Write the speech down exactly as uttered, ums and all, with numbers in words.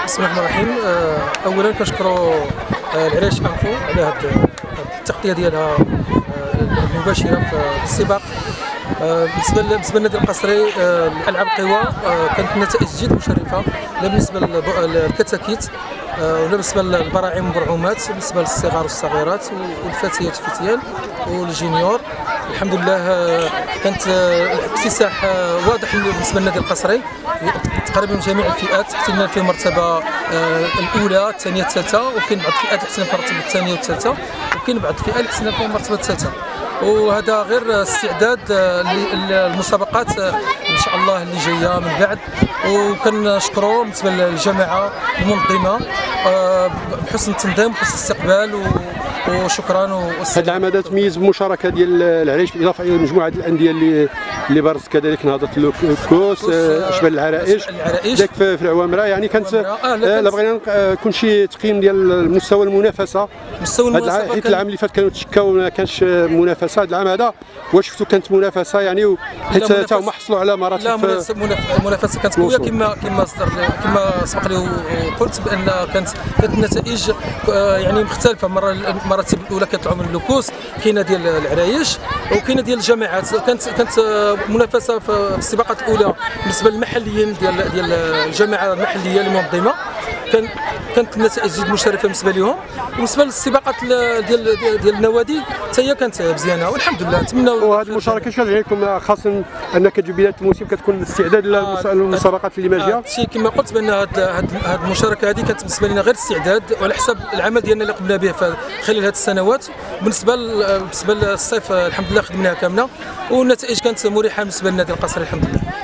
بسم الله الرحمن الرحيم. اولا كنشكروا العرايش انفو على هذه التغطيه ديالها المباشره في السباق. بالنسبه بالنسبه للنادي القصري الالعاب القوى كانت نتائج جد مشرفه، لا بالنسبه للكتاكيت ولا بالنسبه للبراعم والبرعومات، بالنسبه للصغار والصغيرات والفتيات والفتيان والجونيور. الحمد لله كانت الاكتساح واضح بالنسبه للنادي القصري، تقريبا جميع الفئات احتلنا في المرتبه الاولى الثانيه الثالثه، وكاين بعض الفئات اللي حسنا في المرتبه الثانيه والثالثه، وكاين بعض الفئات اللي حسنا في المرتبه الثالثه. وهذا غير استعداد للمسابقات ان شاء الله اللي جايه من بعد. وكنشكروا بالنسبه للجماعه المنظمه بحسن التنظيم وحسن الاستقبال، وشكرا. هذا العام هذا تميز بمشاركه ديال العريش بالاضافه الى مجموعه الانديه اللي اللي بارزت كذلك نهضه الكوس اشبال العرائش ذاك في العوامره. يعني كانت لا بغينا يكون شي تقييم ديال المستوى المنافسه. مستوى المنافسه حيت العام اللي فات كانوا تشكاو ما كانش منافسه، هذا العام هذا واش شفتوا كانت منافسه يعني حيت حتى هما حصلوا على مراتب؟ لا المنافسه كانت قويه كما كما كما سبق لي وقلت بان كانت كانت النتائج يعني مختلفه. مره المراتب الاولى كانت من اللوكوس، كاينه ديال العرايش وكاينه ديال الجامعات. كانت كانت منافسه في السباقات الاولى بالنسبه للمحليين ديال ديال الجامعه المحليه المنظمه، كان كانت النتائج جد مشرفه بالنسبه لهم. وبالنسبه للسباقات ديال ديال النوادي حتى هي كانت مزيانه والحمد لله. نتمنوا وهذه المشاركه شنو عليكم، خاصه ان كتجي بدايه الموسم كتكون الاستعداد للمسابقات اللي ماجيه؟ هادشي كما قلت بان هذه المشاركه هذه كانت بالنسبه لنا غير استعداد وعلى حساب العمل ديالنا اللي قمنا به خلال هذه السنوات. بالنسبه بالنسبه للصيف الحمد لله خدمناها كامله، والنتائج كانت مريحه بالنسبه للنادي القصري الحمد لله.